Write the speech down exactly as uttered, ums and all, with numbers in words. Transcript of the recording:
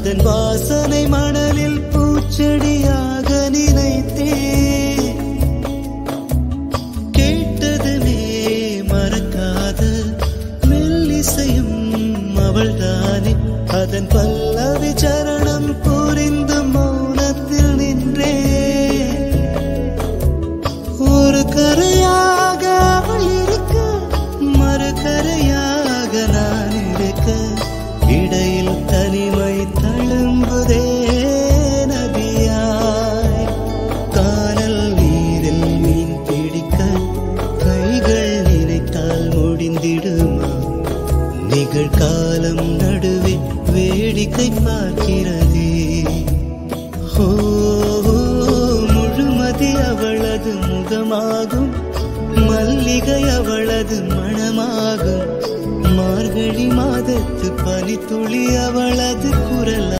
அதன் வாசனை மணலில் பூச்செடியாக நினைத்தே கேட்டதுமே மறக்காத மெல்லிசையும் அவள்தானே அதன் பல்லவி சரணம் புரிந்து மௌனத்தில் நின்றே ஒரு கரையாக அவள் இருக்க மறு கரையாக நான் இருக்க இடையில் தனிமை தழும்புதே நதியாய் கானல் நீரில் மீன் பிடிக்க கைகள் நினைத்தால் முடிந்திடுமா நிகழ்காலம் நடுவே வேடிக்கை பார்க்கிறதே ஓ முழுமதி அவளது முகமாகும் மல்லிகை அவளது மணமாகும் மார்கழி மாதத்து பனித்துளி அவளது குரல்